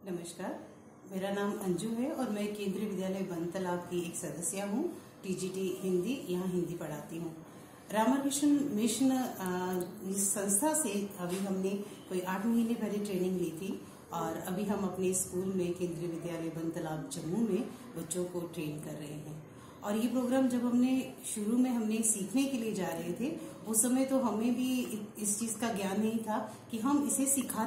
नमस्कार, मेरा नाम अंजू है और मैं केंद्रीय विद्यालय बनतलाब की एक सदस्य हूँ। टीजीटी हिंदी, यहाँ हिंदी पढ़ाती हूँ। रामकृष्ण मिशन इस संस्था से अभी हमने कोई 8 महीने पहले ट्रेनिंग ली थी और अभी हम अपने स्कूल में केंद्रीय विद्यालय बनतलाब जम्मू में बच्चों को ट्रेन कर रहे हैं। और ये प्रोग्राम जब हमने सीखने के लिए जा रहे थे, उस समय तो हमें भी इस चीज़ का ज्ञान नहीं था कि हम इसे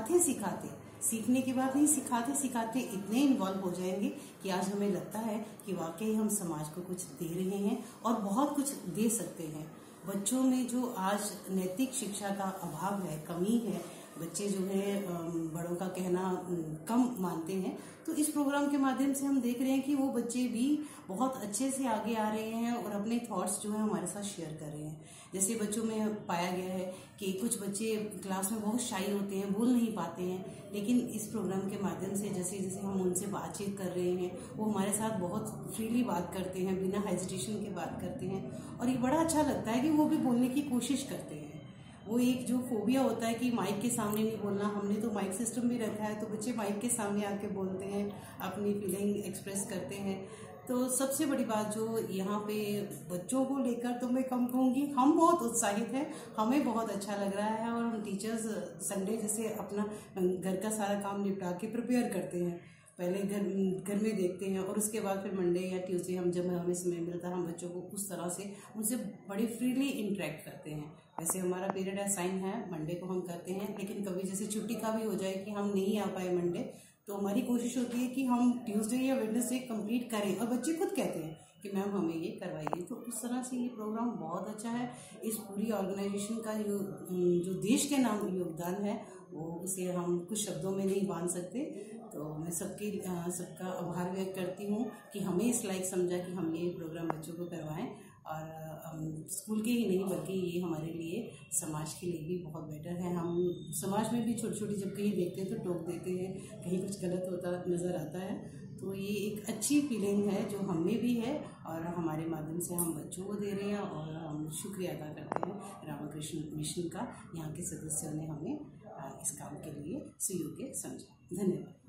सीखने के बाद नहीं, सिखाते इतने इन्वॉल्व हो जाएंगे कि आज हमें लगता है कि वाकई हम समाज को कुछ दे रहे हैं और बहुत कुछ दे सकते हैं। बच्चों में जो आज नैतिक शिक्षा का अभाव है, कमी है, बच्चे जो है बड़ों का कहना कम मानते हैं, तो इस प्रोग्राम के माध्यम से हम देख रहे हैं कि वो बच्चे भी बहुत अच्छे से आगे आ रहे हैं और अपने थॉट्स जो है हमारे साथ शेयर कर रहे हैं। जैसे बच्चों में पाया गया है कि कुछ बच्चे क्लास में बहुत शाई होते हैं, बोल नहीं पाते हैं, लेकिन इस प्रोग्राम के माध्यम से जैसे जैसे हम उनसे बातचीत कर रहे हैं, वो हमारे साथ बहुत फ्रीली बात करते हैं, बिना हेजिटेशन के बात करते हैं और ये बड़ा अच्छा लगता है कि वो भी बोलने की कोशिश करते हैं। वो एक जो फोबिया होता है कि माइक के सामने नहीं बोलना, हमने तो माइक सिस्टम भी रखा है, तो बच्चे माइक के सामने आके बोलते हैं, अपनी फीलिंग एक्सप्रेस करते हैं। तो सबसे बड़ी बात जो यहाँ पे बच्चों को लेकर तो मैं कम कहूँगी, हम बहुत उत्साहित हैं, हमें बहुत अच्छा लग रहा है और हम टीचर्स संडे जैसे अपना घर का सारा काम निपटा के प्रिपेयर करते हैं। पहले घर में देखते हैं और उसके बाद फिर मंडे या ट्यूसडे हमें समय मिलता है, हम बच्चों को उस तरह से उनसे बड़ी फ्रीली इंटरेक्ट करते हैं। वैसे हमारा पीरियड असाइन है, मंडे को हम करते हैं, लेकिन कभी जैसे छुट्टी का भी हो जाए कि हम नहीं आ पाए मंडे, तो हमारी कोशिश होती है कि हम ट्यूसडे या वेडनेसडे कंप्लीट करें और बच्चे खुद कहते हैं कि मैम हमें ये करवाइए। तो उस तरह से ये प्रोग्राम बहुत अच्छा है। इस पूरी ऑर्गेनाइजेशन का जो देश के नाम योगदान है, वो उसे हम कुछ शब्दों में नहीं बांध सकते। तो मैं सबका आभार व्यक्त करती हूँ कि हमें इस लायक समझा कि हम ये प्रोग्राम बच्चों को करवाएं और स्कूल के ही नहीं बल्कि ये हमारे लिए समाज के लिए भी बहुत बेटर है। हम समाज में भी छोटी छोटी जब कहीं देखते हैं तो टोक देते हैं, कहीं कुछ गलत होता नज़र आता है, तो ये एक अच्छी फीलिंग है जो हमें भी है और हमारे माध्यम से हम बच्चों को दे रहे हैं और हम शुक्रिया अदा करते हैं रामकृष्ण मिशन का। यहाँ के सदस्यों ने हमें इस काम के लिए सुयोग्य समझा। धन्यवाद।